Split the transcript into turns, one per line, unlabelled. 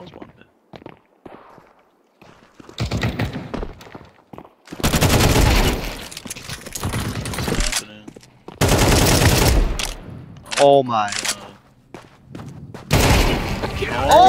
was one bit. What's happening?
Oh my.
God. Oh